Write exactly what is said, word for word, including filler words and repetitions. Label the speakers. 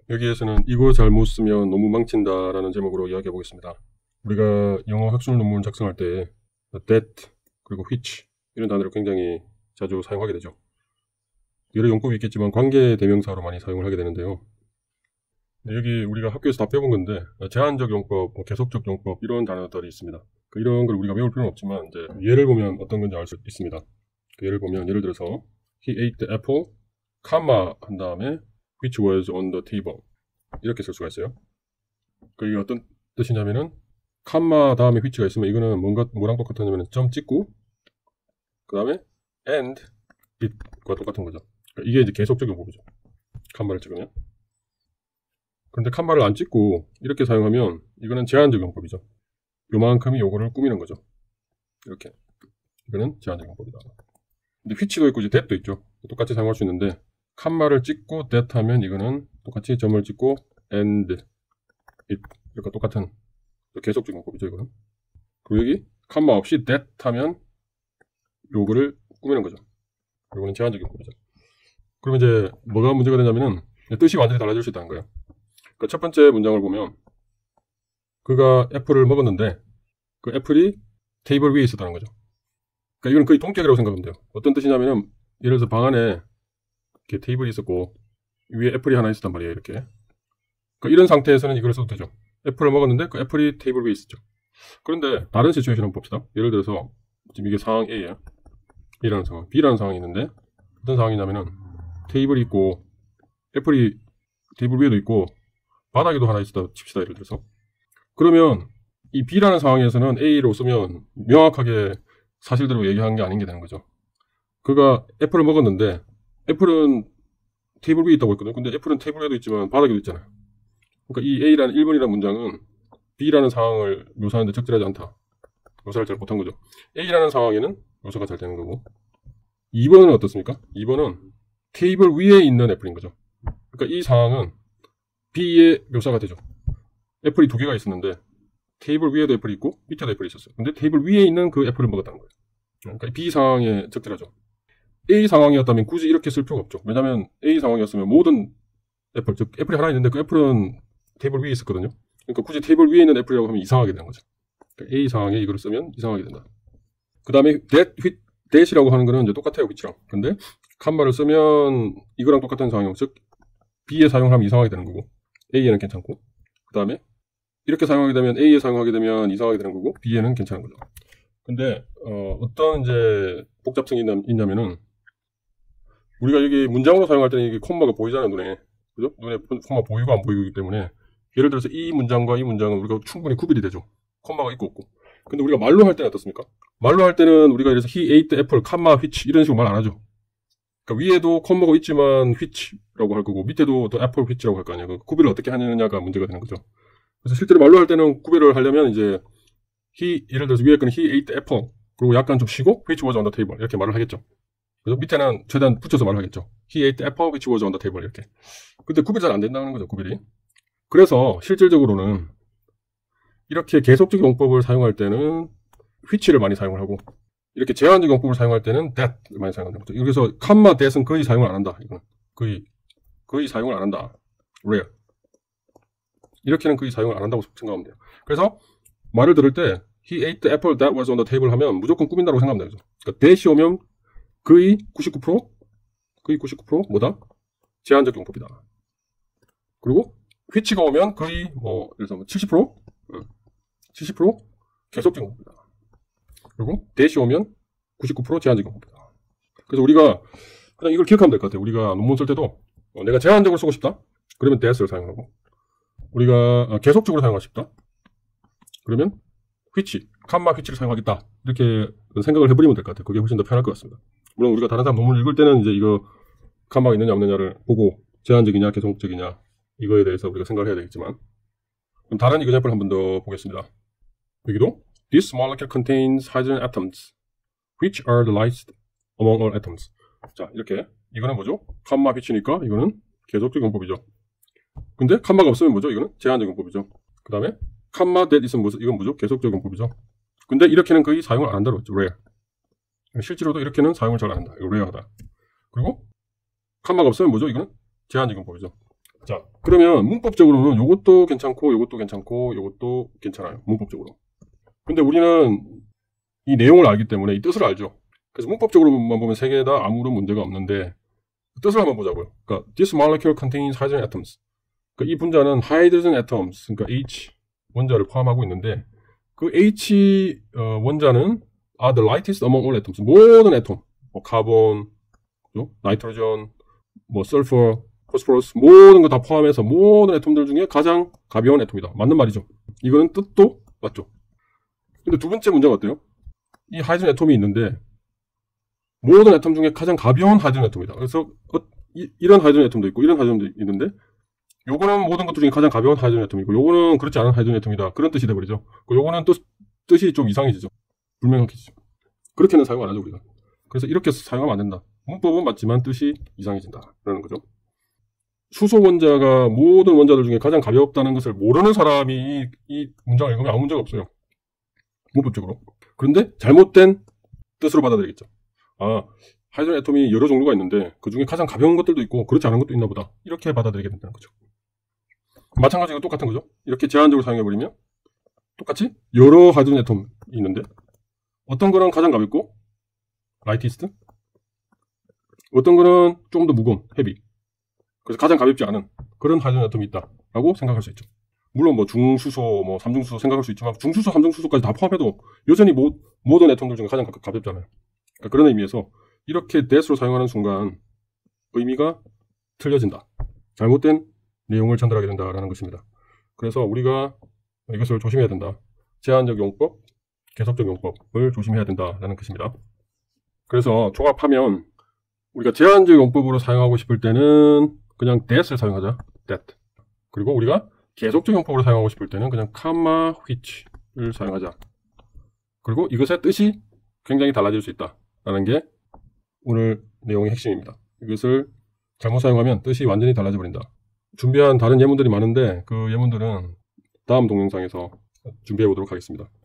Speaker 1: 여기에서는 이거 잘못 쓰면 논문 망친다 라는 제목으로 이야기해 보겠습니다. 우리가 영어 학술 논문 작성할 때 that 그리고 which 이런 단어를 굉장히 자주 사용하게 되죠. 여러 용법이 있겠지만 관계 대명사로 많이 사용을 하게 되는데요. 여기 우리가 학교에서 다 배운 건데 제한적 용법, 뭐 계속적 용법 이런 단어들이 있습니다. 이런 걸 우리가 외울 필요는 없지만 이제 예를 보면 어떤 건지 알 수 있습니다. 예를 보면 예를 들어서 He ate the apple, 컴마 한 다음에 which was on the table 이렇게 쓸 수가 있어요. 그게 어떤 뜻이냐면은 컴마 다음에 which가 있으면 이거는 뭔가 뭐랑 똑같으냐면 점 찍고 그 다음에 and it과 똑같은 거죠. 그러니까 이게 이제 계속적 용법이죠. 컴마를 찍으면. 그런데 컴마를 안 찍고 이렇게 사용하면 이거는 제한적 용법이죠. 요만큼이 요거를 꾸미는 거죠. 이렇게. 이거는 제한적 용법이다. 근데 which도 있고 이제 that도 있죠. 똑같이 사용할 수 있는데 컴마를 찍고 that 하면 이거는 똑같이 점을 찍고 and it 이렇게 똑같은 계속적 용법이죠. 이거는. 그리고 여기 컴마 없이 that 하면 요거를 꾸미는 거죠. 이거는 제한적 용법이죠. 그러면 이제 뭐가 문제가 되냐면은 뜻이 완전히 달라질 수 있다는 거예요. 그러니까 첫 번째 문장을 보면 그가 애플을 먹었는데 그 애플이 테이블 위에 있었다는 거죠. 그러니까 이건 거의 동격이라고 생각하면 돼요. 어떤 뜻이냐면은 예를 들어서 방 안에 이렇게 테이블이 있었고 위에 애플이 하나 있었단 말이에요. 이렇게. 그러니까 이런 상태에서는 이걸 써도 되죠. 애플을 먹었는데 그 애플이 테이블 위에 있었죠. 그런데 다른 시츄에이션 한번 봅시다. 예를 들어서 지금 이게 상황 A예요. A라는 상황, B라는 상황이 있는데 어떤 상황이냐면은 테이블이 있고 애플이 테이블 위에도 있고 바닥에도 하나 있었다 칩시다. 예를 들어서 그러면 이 B라는 상황에서는 A로 쓰면 명확하게 사실대로 얘기한 게 아닌 게 되는 거죠. 그가 애플을 먹었는데 애플은 테이블 위에 있다고 했거든요. 근데 애플은 테이블 위에도 있지만 바닥에도 있잖아요. 그러니까 이 A라는 일 번이라는 문장은 B라는 상황을 묘사하는데 적절하지 않다. 묘사를 잘 못한 거죠. A라는 상황에는 묘사가 잘 되는 거고 이 번은 어떻습니까? 이 번은 테이블 위에 있는 애플인 거죠. 그러니까 이 상황은 B의 묘사가 되죠. 애플이 두 개가 있었는데 테이블 위에도 애플이 있고 밑에도 애플이 있었어요. 근데 테이블 위에 있는 그 애플을 먹었다는 거예요. 그러니까 B 상황에 적절하죠. A 상황이었다면 굳이 이렇게 쓸 필요가 없죠. 왜냐하면 A 상황이었으면 모든 애플, 즉 애플이 하나 있는데 그 애플은 테이블 위에 있었거든요. 그러니까 굳이 테이블 위에 있는 애플이라고 하면 이상하게 되는 거죠. 그러니까 A 상황에 이걸 쓰면 이상하게 된다. 그 다음에 that, that이라고 하는 거는 이제 똑같아요. which랑. 근데 컴마를 쓰면 이거랑 똑같은 상황이고 즉 B에 사용하면 이상하게 되는 거고 A에는 괜찮고 그 다음에 이렇게 사용하게 되면 A에 사용하게 되면 이상하게 되는 거고 B에는 괜찮은 거죠. 근데 어, 어떤 이제 복잡성이 있냐, 있냐면은 우리가 여기 문장으로 사용할 때는 이게 콤마가 보이잖아요. 눈에. 그죠? 눈에 콤마 보이고 안 보이기 때문에 예를 들어서 이 문장과 이 문장은 우리가 충분히 구별이 되죠. 콤마가 있고 없고. 근데 우리가 말로 할 때는 어떻습니까? 말로 할 때는 우리가 이래서 he ate the apple, 컴마 which 이런 식으로 말 안 하죠. 그러니까 위에도 콤마가 있지만 which라고 할 거고 밑에도 the apple which라고 할 거 아니에요. 그 구별을 어떻게 하느냐가 문제가 되는 거죠. 그래서 실제로 말로 할 때는 구별을 하려면 이제 he 예를 들어서 위에 거는 he ate the apple 그리고 약간 좀 쉬고 which was on the table 이렇게 말을 하겠죠. 그래서 밑에는 최대한 붙여서 말을 하겠죠. he ate the apple which was on the table 이렇게. 근데 구별이 잘 안 된다는 거죠. 구별이. 그래서 실질적으로는 이렇게 계속적 용법을 사용할 때는 which를 많이 사용을 하고 이렇게 제한적 용법을 사용할 때는 that을 많이 사용한다는 거죠. 그래서 컴마 that은 거의 사용을 안 한다. 이거는 거의 거의 사용을 안 한다. rare. 이렇게는 거의 사용을 안 한다고 생각하면 돼요. 그래서 말을 들을 때 he ate the apple that was on the table 하면 무조건 꾸민다고 생각하면 되죠. 그러니까 that이 오면 거의 구십구 퍼센트 거의 구십구 퍼센트 뭐다? 제한적 용법이다. 그리고 which가 오면 거의 뭐 예를 들어서 칠십 퍼센트 칠십 퍼센트 계속적 용법이다. 그리고 that이 오면 구십구 퍼센트 제한적 용법이다. 그래서 우리가 그냥 이걸 기억하면 될 것 같아요. 우리가 논문 쓸 때도 어, 내가 제한적으로 쓰고 싶다. 그러면 that을 사용하고 우리가 계속적으로 사용하고 싶다. 그러면 which, 컴마 which를 사용하겠다. 이렇게 생각을 해버리면 될 것 같아요. 그게 훨씬 더 편할 것 같습니다. 물론 우리가 다른 사람 논문을 읽을 때는 이제 이거 컴마가 있느냐 없느냐를 보고 제한적이냐 계속적이냐 이거에 대해서 우리가 생각을 해야 되겠지만 그럼 다른 example 한 번 더 보겠습니다. 여기도 This molecule contains hydrogen atoms which are the lightest among all atoms. 자 이렇게 이거는 뭐죠? 컴마 which니까 이거는 계속적 용법이죠. 근데 컴마가 없으면 뭐죠? 이거는 제한적 용법이죠. 그 다음에 컴마 that 있으면 뭐죠? 이건 뭐죠? 계속적 용법이죠. 근데 이렇게는 거의 사용을 안 한다고 했죠. rare. 실제로도 이렇게는 사용을 잘 안 한다. 이거 rare하다. 그리고 컴마가 없으면 뭐죠? 이거는 제한적 용법이죠. 자, 그러면 문법적으로는 요것도 괜찮고 요것도 괜찮고 요것도 괜찮아요. 문법적으로. 근데 우리는 이 내용을 알기 때문에 이 뜻을 알죠. 그래서 문법적으로만 보면 세 개 다 아무런 문제가 없는데 뜻을 한번 보자고요. 그러니까 this molecule contains hydrogen atoms. 그러니까 이 분자는 hydrogen atoms, 그러니까 H 원자를 포함하고 있는데 그 H 어, 원자는 are the lightest among all atoms. 모든 애톰, 뭐 카본, 나이트로전, 뭐 설퍼, 포스포러스 모든 거 다 포함해서 모든 애톰들 중에 가장 가벼운 애톰이다. 맞는 말이죠. 이거는 뜻도 맞죠. 근데 두 번째 문제가 어때요? 이 하이드로겐 애톰이 있는데 모든 애톰 중에 가장 가벼운 하이드로겐 애톰이다. 그래서 어, 이, 이런 하이드로겐 애톰도 있고 이런 하이드로겐 애톰도 있는데 요거는 모든 것들 중에 가장 가벼운 하이드로겐 애톰이고 요거는 그렇지 않은 하이드로겐 애톰이다. 그런 뜻이 돼버리죠. 요거는 뜻, 뜻이 좀 이상해지죠. 불명확해지죠. 그렇게는 사용 안 하죠 우리가. 그래서 이렇게 사용하면 안 된다. 문법은 맞지만 뜻이 이상해진다 라는 거죠. 수소 원자가 모든 원자들 중에 가장 가볍다는 것을 모르는 사람이 이, 이 문장을 읽으면 아무 문제가 없어요. 문법적으로. 그런데 잘못된 뜻으로 받아들이겠죠. 아, 하이드로겐 애톰이 여러 종류가 있는데 그 중에 가장 가벼운 것들도 있고 그렇지 않은 것도 있나 보다. 이렇게 받아들이게 된다는 거죠. 마찬가지로 똑같은 거죠. 이렇게 제한적으로 사용해버리면 똑같이 여러 하이드로겐 애톰이 있는데 어떤 거는 가장 가볍고 라이티스트, 어떤 거는 좀 더 무거운 헤비, 그래서 가장 가볍지 않은 그런 하이드로겐 애톰이 있다라고 생각할 수 있죠. 물론 뭐 중수소, 뭐 삼중수소 생각할 수 있지만 중수소, 삼중수소까지 다 포함해도 여전히 모, 모든 애톰들 중에 가장 가볍잖아요. 그러니까 그런 의미에서 이렇게 that으로 사용하는 순간 의미가 틀려진다. 잘못된 내용을 전달하게 된다라는 것입니다. 그래서 우리가 이것을 조심해야 된다. 제한적 용법, 계속적 용법을 조심해야 된다라는 것입니다. 그래서 종합하면 우리가 제한적 용법으로 사용하고 싶을 때는 그냥 that을 사용하자. that. 그리고 우리가 계속적 용법으로 사용하고 싶을 때는 그냥 comma, which를 사용하자. 그리고 이것의 뜻이 굉장히 달라질 수 있다라는 게 오늘 내용의 핵심입니다. 이것을 잘못 사용하면 뜻이 완전히 달라져 버린다. 준비한 다른 예문들이 많은데 그 예문들은 다음 동영상에서 준비해 보도록 하겠습니다.